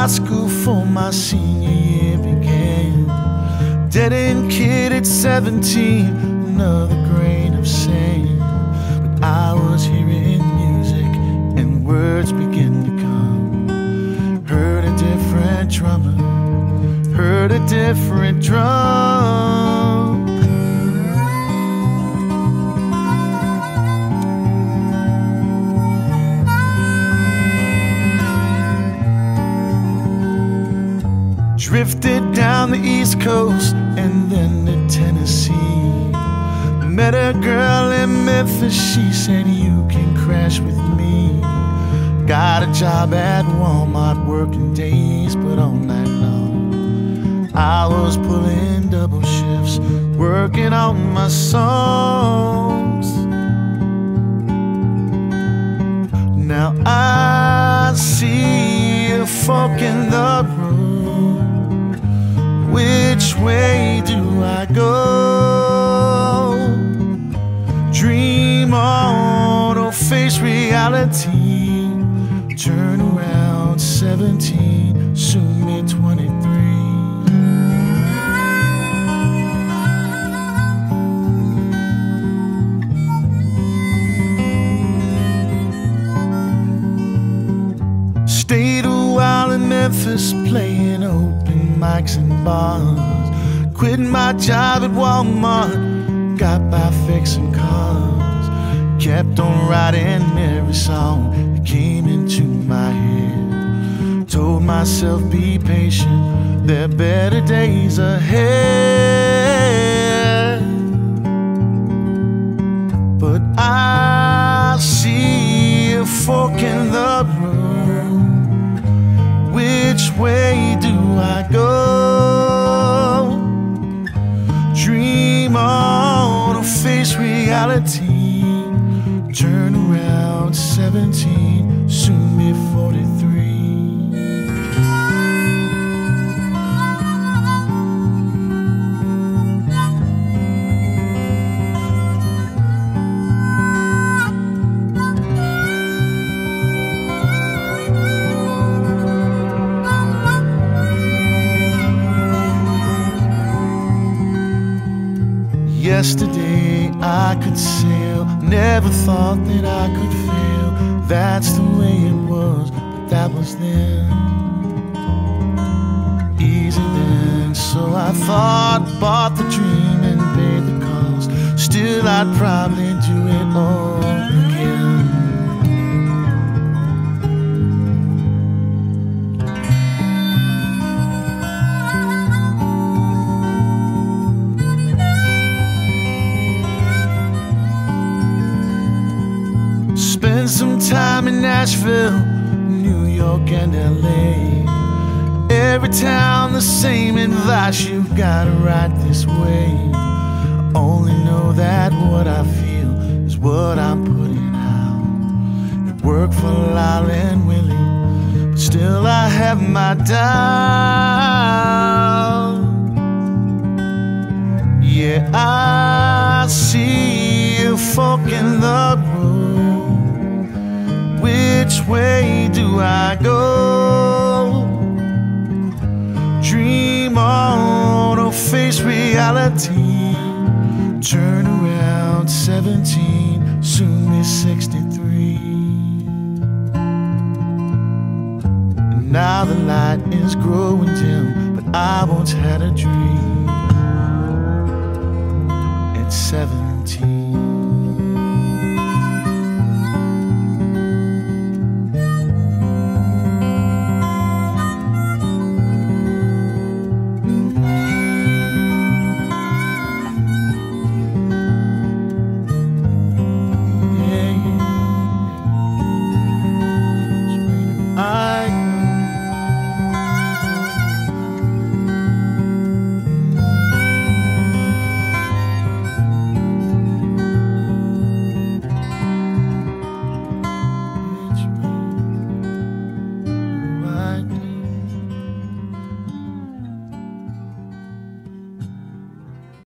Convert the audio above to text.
high school for my senior year began. Dead-end kid at 17, another grain of sand. But I was hearing music and words began to come. Heard a different drummer, heard a different drum. Drifted down the East Coast and then to Tennessee. Met a girl in Memphis, she said you can crash with me. Got a job at Walmart working days but all night long. I was pulling double shifts, working on my songs. Now I see a fork in the road. Which way do I go? Dream on or face reality? Turn around 17, soon be 23. Stayed a while in Memphis playing open mics and bars. Quit my job at Walmart, got by fixing cars. Kept on writing every song that came into my head. Told myself be patient, there are better days ahead. But I see a fork in the road. Which way do I go? Dream on or face reality? Turn around 17, soon be 43. Yesterday I could sail, never thought that I could fail. That's the way it was, but that was then. Easy then, so I thought, bought the dream and paid the cost. Still I'd probably do it all again. Spent some time in Nashville, New York and LA. Every town the same advice, you've gotta ride this way. I only know that what I feel is what I'm putting out. It worked for Lyle and Willie, but still I have my doubt. Yeah, I see a fork in the road. Which way do I go? Dream on or face reality? Turn around 17, soon be 63. And now the light is growing dim, but I once had a dream at 17.